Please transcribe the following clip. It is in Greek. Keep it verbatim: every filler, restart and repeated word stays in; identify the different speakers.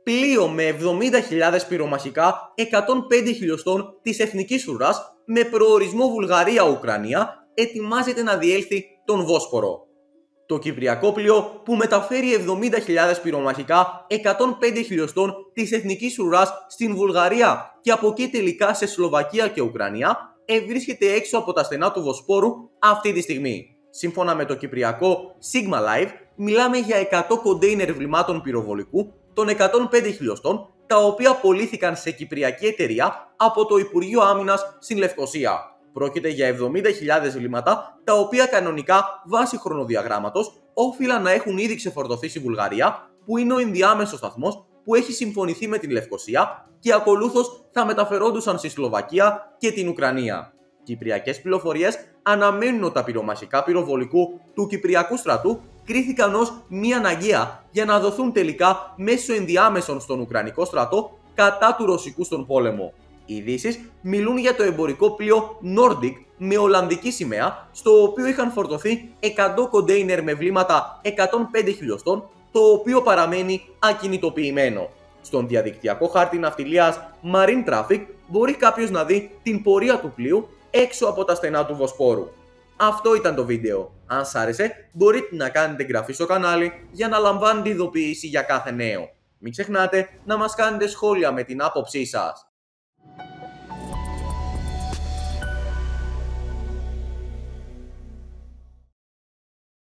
Speaker 1: Πλοίο με εβδομήντα χιλιάδες πυρομαχικά εκατόν πέντε χιλιοστών της Εθνικής Ουράς με προορισμό Βουλγαρία-Ουκρανία ετοιμάζεται να διέλθει τον Βόσπορο. Το κυπριακό πλοίο που μεταφέρει εβδομήντα χιλιάδες πυρομαχικά εκατόν πέντε χιλιοστών της Εθνικής Ουράς στην Βουλγαρία και από εκεί τελικά σε Σλοβακία και Ουκρανία ευρίσκεται έξω από τα στενά του Βοσπόρου αυτή τη στιγμή. Σύμφωνα με το κυπριακό Sigma Live, μιλάμε για εκατό κοντέινερ βλημάτων πυροβολικού των εκατόν πέντε χιλιοστών, τα οποία πωλήθηκαν σε κυπριακή εταιρεία από το Υπουργείο Άμυνας στην Λευκοσία. Πρόκειται για εβδομήντα χιλιάδες βλήματα, τα οποία κανονικά βάσει χρονοδιαγράμματος όφυλαν να έχουν ήδη ξεφορτωθεί στη Βουλγαρία, που είναι ο ενδιάμεσος σταθμός που έχει συμφωνηθεί με την Λευκοσία, και ακολούθως θα μεταφερόντουσαν στη Σλοβακία και την Ουκρανία. Κυπριακές πληροφορίες αναμένουν ότι τα πυρομαχικά πυροβολικού του Κυπριακού στρατού κρίθηκαν ως μία αναγκαία για να δοθούν τελικά μέσω ενδιάμεσων στον Ουκρανικό στρατό κατά του Ρωσικού στον πόλεμο. Οι ειδήσεις μιλούν για το εμπορικό πλοίο Nordic με ολλανδική σημαία, στο οποίο είχαν φορτωθεί εκατό κοντέινερ με βλήματα εκατόν πέντε χιλιοστών, το οποίο παραμένει ακινητοποιημένο. Στον διαδικτυακό χάρτη ναυτιλίας Marine Traffic μπορεί κάποιος να δει την πορεία του πλοίου έξω από τα στενά του Βοσπόρου. Αυτό ήταν το βίντεο. Αν σ' άρεσε, μπορείτε να κάνετε εγγραφή στο κανάλι για να λαμβάνετε ειδοποίηση για κάθε νέο. Μην ξεχνάτε να μας κάνετε σχόλια με την άποψή σας.